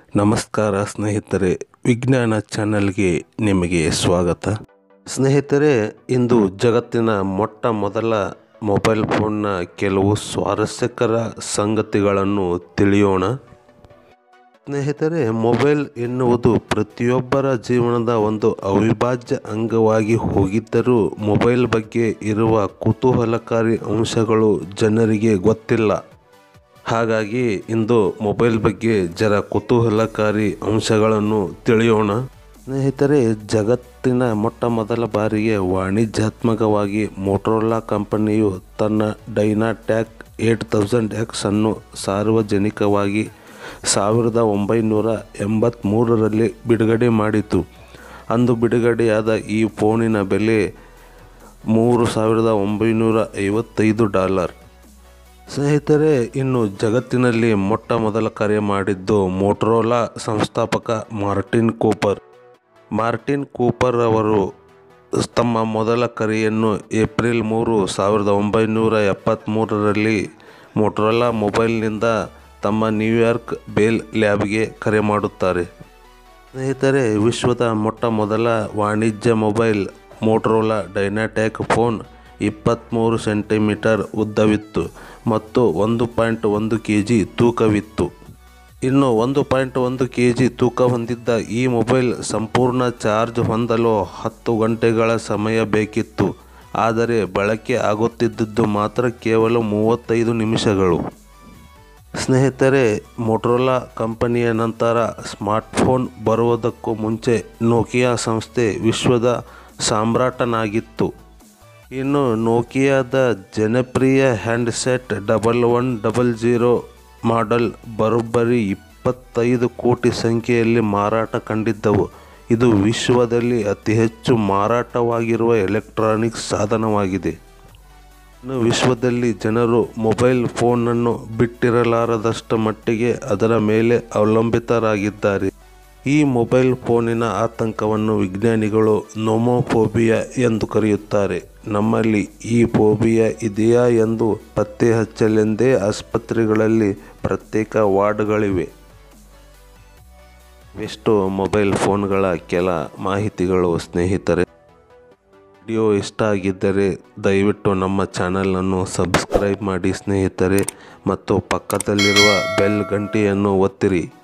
ನಮಸ್ಕಾರ ಸ್ನೇಹಿತರೆ, ವಿಜ್ಞಾನ ಚಾನೆಲ್ಗೆ ನಿಮಗೆ ಸ್ವಾಗತ. ಸ್ನೇಹಿತರೆ, ಇಂದು ಜಗತ್ತಿನ ಮೊಟ್ಟ ಮೊದಲ ಮೊಬೈಲ್ ಫೋನ್ನ ಕೆಲವು ಸ್ವಾರಸ್ಯಕರ ಸಂಗತಿಗಳನ್ನು ತಿಳಿಯೋಣ. ಸ್ನೇಹಿತರೆ, ಮೊಬೈಲ್ ಎನ್ನುವುದು ಪ್ರತಿಯೊಬ್ಬರ ಜೀವನದ ಒಂದು ಅವಿಭಾಜ್ಯ ಅಂಗವಾಗಿ ಹೋಗಿದ್ದರೂ ಮೊಬೈಲ್ ಬಗ್ಗೆ ಇರುವ ಕುತೂಹಲಕಾರಿ ಅಂಶಗಳು ಜನರಿಗೆ ಗೊತ್ತಿಲ್ಲ. ಹಾಗಾಗಿ ಇಂದು ಮೊಬೈಲ್ ಬಗ್ಗೆ ಕುತೂಹಲಕಾರಿ ಅಂಶಗಳನ್ನು ತಿಳಿಯೋಣ. ಸ್ನೇಹಿತರೆ, ಜಗತ್ತಿನ ಮೊಟ್ಟ ಮೊದಲ ಬಾರಿಗೆ ವಾಣಿಜ್ಯಾತ್ಮಕವಾಗಿ ಮೋಟೋರೋಲಾ ಕಂಪನಿಯು ತನ್ನ ಡೈನಾಟ್ಯಾಕ್ 8000X ಅನ್ನು ಸಾರ್ವಜನಿಕವಾಗಿ 1983ರಲ್ಲಿ ಬಿಡುಗಡೆ ಮಾಡಿತು. ಅಂದು ಬಿಡುಗಡೆಯಾದ ಈ ಫೋನಿನ ಬೆಲೆ $3955. ಸ್ನೇಹಿತರೆ, ಇನ್ನು ಜಗತ್ತಿನಲ್ಲಿ ಮೊಟ್ಟ ಮೊದಲ ಕರೆ ಮಾಡಿದ್ದು ಮೋಟೋರೋಲಾ ಸಂಸ್ಥಾಪಕ ಮಾರ್ಟಿನ್ ಕೂಪರ್ ಅವರು ತಮ್ಮ ಮೊದಲ ಕರೆಯನ್ನು ಏಪ್ರಿಲ್ 3, 1973ರಲ್ಲಿ ಮೋಟೋರೋಲಾ ಮೊಬೈಲ್ನಿಂದ ತಮ್ಮ ನ್ಯೂಯಾರ್ಕ್ ಬೆಲ್ ಲ್ಯಾಬ್ಗೆ ಕರೆ ಮಾಡುತ್ತಾರೆ. ಸ್ನೇಹಿತರೆ, ವಿಶ್ವದ ಮೊಟ್ಟ ಮೊದಲ ವಾಣಿಜ್ಯ mobile Motorola DynaTAC phone 23 centimetre ಉದ್ದವಿತ್ತು ಮತ್ತು 1.1 kg ತೂಕವಿತ್ತು. ಇನ್ನು 1.1 kg ತೂಕ ಹೊಂದಿದ್ದ ಈ ಮೊಬೈಲ್ ಸಂಪೂರ್ಣ ಚಾರ್ಜ್ ಹೊಂದಲು 10 ಗಂಟೆಗಳ ಸಮಯ ಬೇಕಿತ್ತು. ಆದರೆ ಬಳಕೆ ಆಗುತ್ತಿದ್ದದ್ದು ಮಾತ್ರ ಕೇವಲ 35 ನಿಮಿಷಗಳು. ಸ್ನೇಹಿತರೆ, ಮೋಟೋರೋಲಾ ಕಂಪನಿಯ ನಂತರ ಸ್ಮಾರ್ಟ್ಫೋನ್ ಬರುವುದಕ್ಕೂ ಮುಂಚೆ ನೋಕಿಯಾ ಸಂಸ್ಥೆ ವಿಶ್ವದ ಸಾಮ್ರಾಟನಾಗಿತ್ತು. ಇನ್ನು ನೋಕಿಯಾದ ಜನಪ್ರಿಯ ಹ್ಯಾಂಡ್ಸೆಟ್ 1100 ಮಾಡೆಲ್ ಬರೋಬ್ಬರಿ 25 ಕೋಟಿ ಸಂಖ್ಯೆಯಲ್ಲಿ ಮಾರಾಟ ಕಂಡಿದ್ದವು. ಇದು ವಿಶ್ವದಲ್ಲಿ ಅತಿ ಹೆಚ್ಚು ಮಾರಾಟವಾಗಿರುವ ಎಲೆಕ್ಟ್ರಾನಿಕ್ಸ್ ಸಾಧನವಾಗಿದೆ. ಇನ್ನು ವಿಶ್ವದಲ್ಲಿ ಜನರು ಮೊಬೈಲ್ ಫೋನನ್ನು ಬಿಟ್ಟಿರಲಾರದಷ್ಟು ಮಟ್ಟಿಗೆ ಅದರ ಮೇಲೆ ಅವಲಂಬಿತರಾಗಿದ್ದಾರೆ. ಈ ಮೊಬೈಲ್ ಫೋನಿನ ಆತಂಕವನ್ನು ವಿಜ್ಞಾನಿಗಳು ನೋಮೋಫೋಬಿಯಾ ಎಂದು ಕರೆಯುತ್ತಾರೆ. ನಮ್ಮಲ್ಲಿ ಈ ಫೋಬಿಯಾ ಇದೆಯಾ ಎಂದು ಪತ್ತೆ ಹಚ್ಚಲೆಂದೇ ಆಸ್ಪತ್ರೆಗಳಲ್ಲಿ ಪ್ರತ್ಯೇಕ ವಾರ್ಡ್ಗಳಿವೆ. ಇವೆಷ್ಟು ಮೊಬೈಲ್ ಫೋನ್ಗಳ ಕೆಲ ಮಾಹಿತಿಗಳು. ಸ್ನೇಹಿತರೆ, ವಿಡಿಯೋ ಇಷ್ಟ ಆಗಿದ್ದರೆ ದಯವಿಟ್ಟು ನಮ್ಮ ಚಾನಲನ್ನು ಸಬ್ಸ್ಕ್ರೈಬ್ ಮಾಡಿ ಸ್ನೇಹಿತರೆ, ಮತ್ತು ಪಕ್ಕದಲ್ಲಿರುವ ಬೆಲ್ ಗಂಟೆಯನ್ನು ಒತ್ತಿರಿ.